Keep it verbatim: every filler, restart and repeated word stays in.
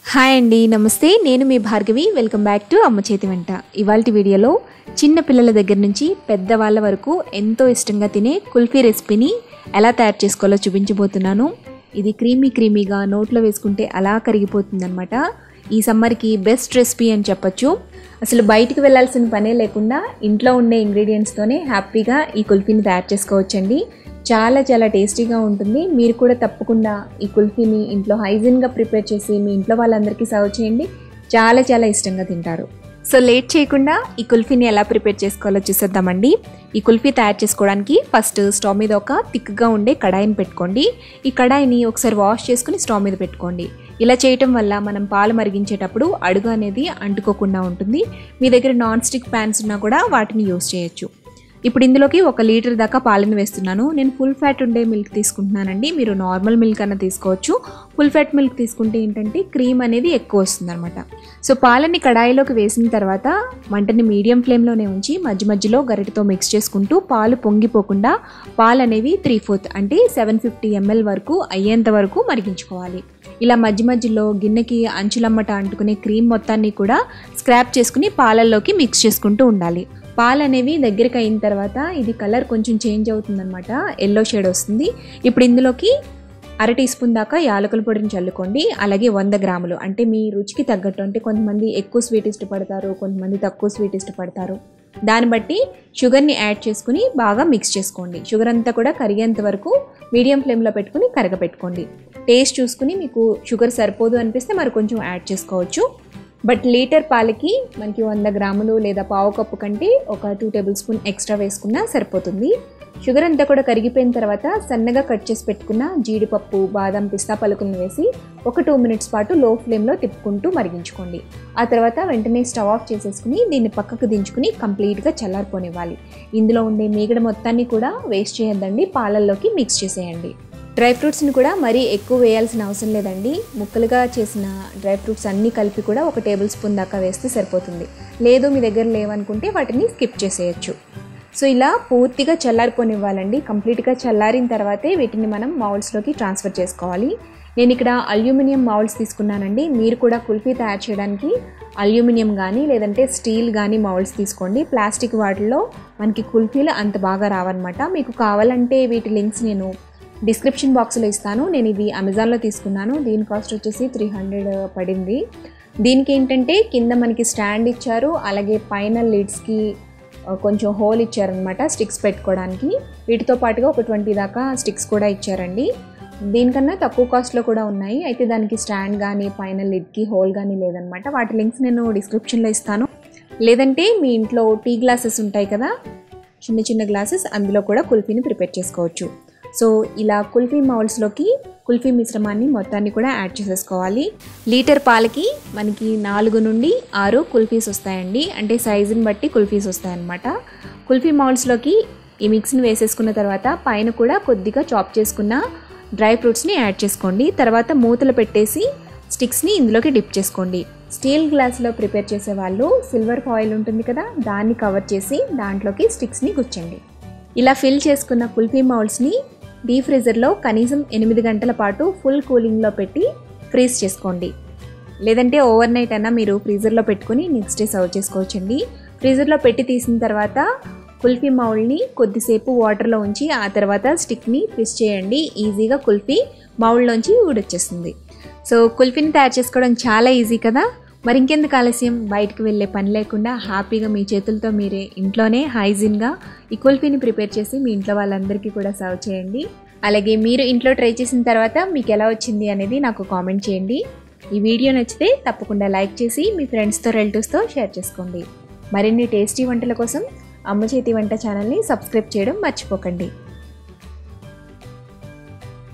Hi అండి, నమస్తే. నేను మీ భార్గవి. వెల్కమ్ బ్యాక్ టు అమ్మ చేతి వంట. ఇవాల్టి వీడియోలో చిన్న పిల్లల దగ్గర నుంచి పెద్దవాళ్ళ వరకు ఎంతో ఇష్టంగా తినే కుల్ఫీ రెసిపీని ఎలా తయారు చేసుకోవాలో చూపించబోతున్నాను. ఇది క్రీమీ క్రీమీగా నోట్లో వేసుకుంటే అలా కరిగిపోతుందన్నమాట. ఈ సమ్మర్కి బెస్ట్ రెసిపీ అని చెప్పొచ్చు. అసలు బయటికి వెళ్ళాల్సిన పనే లేకుండా ఇంట్లో ఉండే ఇంగ్రీడియంట్స్తోనే హ్యాపీగా ఈ కుల్ఫీని తయారు చేసుకోవచ్చండి. చాలా చాలా టేస్టీగా ఉంటుంది. మీరు కూడా తప్పకుండా ఈ కుల్ఫీని ఇంట్లో హైజీన్గా ప్రిపేర్ చేసి మీ ఇంట్లో వాళ్ళందరికీ సర్వ్ చేయండి. చాలా చాలా ఇష్టంగా తింటారు. సో లేట్ చేయకుండా ఈ కుల్ఫీని ఎలా ప్రిపేర్ చేసుకోవాలో చూసేద్దామండి. ఈ కుల్ఫీ తయారు చేసుకోవడానికి ఫస్ట్ స్టవ్ మీద ఒక థిక్గా ఉండే కడాయిని పెట్టుకోండి. ఈ కడాయిని ఒకసారి వాష్ చేసుకుని స్టవ్ మీద పెట్టుకోండి. ఇలా చేయటం వల్ల మనం పాలు మరిగించేటప్పుడు అడుగు అనేది అంటుకోకుండా ఉంటుంది. మీ దగ్గర నాన్ స్టిక్ ప్యాన్స్ ఉన్నా కూడా వాటిని యూస్ చేయొచ్చు. ఇప్పుడు ఇందులోకి ఒక లీటర్ దాకా పాలను వేస్తున్నాను. నేను ఫుల్ ఫ్యాట్ ఉండే మిల్క్ తీసుకుంటున్నానండి. మీరు నార్మల్ మిల్క్ అన్న తీసుకోవచ్చు. ఫుల్ ఫ్యాట్ మిల్క్ తీసుకుంటే ఏంటంటే క్రీమ్ అనేది ఎక్కువ వస్తుంది అనమాట. సో పాలని కడాయిలోకి వేసిన తర్వాత మంటని మీడియం ఫ్లేమ్లోనే ఉంచి మధ్య మధ్యలో గరిటతో మిక్స్ చేసుకుంటూ పాలు పొంగిపోకుండా పాలు అనేవి త్రీ ఫోర్త్ అంటే సెవెన్ ఫిఫ్టీ ఎంఎల్ వరకు అయ్యేంత వరకు మరిగించుకోవాలి. ఇలా మధ్య మధ్యలో గిన్నెకి అంచులమ్మట అంటుకునే క్రీమ్ మొత్తాన్ని కూడా స్క్రాప్ చేసుకుని పాలల్లోకి మిక్స్ చేసుకుంటూ ఉండాలి. పాలు అనేవి దగ్గరికి అయిన తర్వాత ఇది కలర్ కొంచెం చేంజ్ అవుతుందన్నమాట. ఎల్లో షేడ్ వస్తుంది. ఇప్పుడు ఇందులోకి అర టీ స్పూన్ దాకా యాలకుల పొడిని చల్లుకోండి. అలాగే వంద గ్రాములు అంటే మీ రుచికి తగ్గట్టు, అంటే కొంతమంది ఎక్కువ స్వీట్ ఇష్టపడతారు, కొంతమంది తక్కువ స్వీట్ ఇష్టపడతారు. దాన్ని బట్టి షుగర్ని యాడ్ చేసుకుని బాగా మిక్స్ చేసుకోండి. షుగర్ అంతా కూడా కరిగేంత వరకు మీడియం ఫ్లేమ్లో పెట్టుకుని కరగపెట్టుకోండి. టేస్ట్ చూసుకుని మీకు షుగర్ సరిపోదు అనిపిస్తే మరి కొంచెం యాడ్ చేసుకోవచ్చు. బట్ లీటర్ పాలకి మనకి వంద గ్రాములు లేదా పావు కప్పు కంటే ఒక టూ టేబుల్ స్పూన్ ఎక్స్ట్రా వేసుకున్నా సరిపోతుంది. షుగర్ అంతా కూడా కరిగిపోయిన తర్వాత సన్నగా కట్ చేసి పెట్టుకున్న జీడిపప్పు, బాదం, పిస్తా పలుకులను వేసి ఒక టూ మినిట్స్ పాటు లో ఫ్లేమ్లో తిప్పుకుంటూ మరిగించుకోండి. ఆ తర్వాత వెంటనే స్టవ్ ఆఫ్ చేసేసుకుని దీన్ని పక్కకు దించుకుని కంప్లీట్గా చల్లారిపోనివ్వాలి. ఇందులో ఉండే మీగడ మొత్తాన్ని కూడా వేస్ట్ చేయొద్దండి. పాలల్లోకి మిక్స్ చేసేయండి. డ్రై ఫ్రూట్స్ని కూడా మరీ ఎక్కువ వేయాల్సిన అవసరం లేదండి. ముక్కలుగా చేసిన డ్రై ఫ్రూట్స్ అన్నీ కలిపి కూడా ఒక టేబుల్ స్పూన్ దాకా వేస్తే సరిపోతుంది. లేదు మీ దగ్గర లేవనుకుంటే వాటిని స్కిప్ చేసేయచ్చు. సో ఇలా పూర్తిగా చల్లారిపోనివ్వాలండి. కంప్లీట్గా చల్లారిన తర్వాతే వీటిని మనం మౌల్డ్స్లోకి ట్రాన్స్ఫర్ చేసుకోవాలి. నేను ఇక్కడ అల్యూమినియం మౌల్డ్స్ తీసుకున్నానండి. మీరు కూడా కుల్ఫీ తయారు చేయడానికి అల్యూమినియం కానీ లేదంటే స్టీల్ కానీ మౌల్డ్స్ తీసుకోండి. ప్లాస్టిక్ వాటిల్లో మనకి కుల్ఫీలు అంత బాగా రావన్నమాట. మీకు కావాలంటే వీటి లింక్స్ నేను డిస్క్రిప్షన్ బాక్స్లో ఇస్తాను. నేను ఇవి అమెజాన్లో తీసుకున్నాను. దీని కాస్ట్ వచ్చేసి త్రీ హండ్రెడ్ పడింది. దీనికి ఏంటంటే కింద మనకి స్టాండ్ ఇచ్చారు, అలాగే పైన లిడ్స్కి కొంచెం హోల్ ఇచ్చారనమాట స్టిక్స్ పెట్టుకోవడానికి. వీటితో పాటుగా ఒక ట్వంటీ దాకా స్టిక్స్ కూడా ఇచ్చారండి. దీనికన్నా తక్కువ కాస్ట్లో కూడా ఉన్నాయి. అయితే దానికి స్టాండ్ కానీ పైన లిడ్కి హోల్ కానీ లేదనమాట. వాటి లింక్స్ నేను డిస్క్రిప్షన్లో ఇస్తాను. లేదంటే మీ ఇంట్లో టీ గ్లాసెస్ ఉంటాయి కదా, చిన్న చిన్న గ్లాసెస్, అందులో కూడా కుల్ఫీని ప్రిపేర్ చేసుకోవచ్చు. సో ఇలా కుల్ఫీ మౌల్డ్స్లోకి కుల్ఫీ మిశ్రమాన్ని మొత్తాన్ని కూడా యాడ్ చేసేసుకోవాలి. లీటర్ పాలకి మనకి నాలుగు నుండి ఆరు కుల్ఫీస్ వస్తాయండి. అంటే సైజుని బట్టి కుల్ఫీస్ వస్తాయన్నమాట. కుల్ఫీ మౌల్డ్స్లోకి ఈ మిక్స్ని వేసేసుకున్న తర్వాత పైన కూడా కొద్దిగా చాప్ చేసుకున్న డ్రై ఫ్రూట్స్ని యాడ్ చేసుకోండి. తర్వాత మూతలు పెట్టేసి స్టిక్స్ని ఇందులోకి డిప్ చేసుకోండి. స్టీల్ గ్లాస్లో ప్రిపేర్ చేసే వాళ్ళు సిల్వర్ ఫాయిల్ ఉంటుంది కదా, దాన్ని కవర్ చేసి దాంట్లోకి స్టిక్స్ని గుచ్చండి. ఇలా ఫిల్ చేసుకున్న కుల్ఫీ మౌల్డ్స్ని డీప్ ఫ్రీజర్లో కనీసం ఎనిమిది గంటల పాటు ఫుల్ కూలింగ్లో పెట్టి ఫ్రీజ్ చేసుకోండి. లేదంటే ఓవర్ నైట్ అన్నా మీరు ఫ్రీజర్లో పెట్టుకుని నెక్స్ట్ డే సర్వ్ చేసుకోవచ్చండి. ఫ్రీజర్లో పెట్టి తీసిన తర్వాత కుల్ఫీ మౌల్డ్ని కొద్దిసేపు వాటర్లో ఉంచి ఆ తర్వాత స్టిక్ని ట్విస్ట్ చేయండి. ఈజీగా కుల్ఫీ మౌల్డ్లోంచి ఊడొచ్చేస్తుంది. సో కుల్ఫీని తయారు చేసుకోవడం చాలా ఈజీ కదా. మరి ఇంకెందుకు ఆలస్యం, బయటకు వెళ్ళే పని లేకుండా హ్యాపీగా మీ చేతులతో మీరే ఇంట్లోనే హైజీన్గా ఈ కుల్ఫీని ప్రిపేర్ చేసి మీ ఇంట్లో వాళ్ళందరికీ కూడా సర్వ్ చేయండి. అలాగే మీరు ఇంట్లో ట్రై చేసిన తర్వాత మీకు ఎలా వచ్చింది అనేది నాకు కామెంట్ చేయండి. ఈ వీడియో నచ్చితే తప్పకుండా లైక్ చేసి మీ ఫ్రెండ్స్తో, రిలేటివ్స్తో షేర్ చేసుకోండి. మరిన్ని టేస్టీ వంటల కోసం అమ్మ చేతి వంట ఛానల్ని సబ్స్క్రైబ్ చేయడం మర్చిపోకండి.